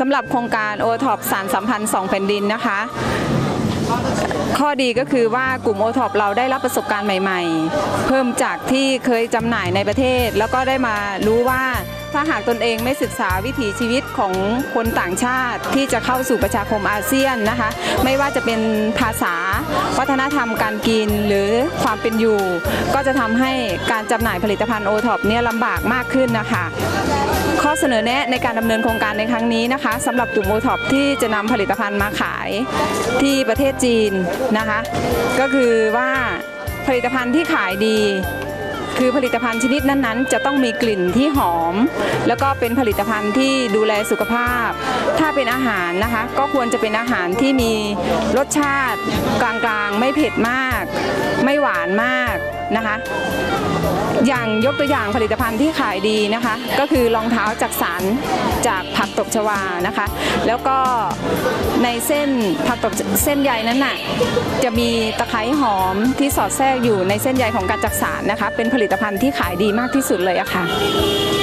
ำหรับโครงการ OTOP สานสัมพันธ์2 แผ่นดินนะคะข้อดีก็คือว่ากลุ่ม OTOP เราได้รับประสบการณ์ใหม่ๆเพิ่มจากที่เคยจำหน่ายในประเทศแล้วก็ได้มารู้ว่าถ้าหากตนเองไม่ศึกษาวิถีชีวิตของคนต่างชาติที่จะเข้าสู่ประชาคมอาเซียนนะคะไม่ว่าจะเป็นภาษาวัฒนธรรมการกินหรือความเป็นอยู่ก็จะทำให้การจำหน่ายผลิตภัณฑ์ OTOP เนี่ยลำบากมากขึ้นนะคะข้อเสนอแนะในการดำเนินโครงการในครั้งนี้นะคะสำหรับกลุ่ม OTOP ที่จะนำผลิตภัณฑ์มาขายที่ประเทศจีนนะคะก็คือว่าผลิตภัณฑ์ที่ขายดีคือผลิตภัณฑ์ชนิดนั้นๆจะต้องมีกลิ่นที่หอมแล้วก็เป็นผลิตภัณฑ์ที่ดูแลสุขภาพถ้าเป็นอาหารนะคะก็ควรจะเป็นอาหารที่มีรสชาติกลางๆไม่เผ็ดมากไม่หวานมากนะคะอย่างยกตัวอย่างผลิตภัณฑ์ที่ขายดีนะคะก็คือรองเท้าจักสานจากผักตบชวานะคะแล้วก็ในเส้นผักตบเส้นใยนั้นน่ะจะมีตะไคร้หอมที่สอดแทรกอยู่ในเส้นใยของการจักสานนะคะเป็นผลิตภัณฑ์ที่ขายดีมากที่สุดเลยอะค่ะ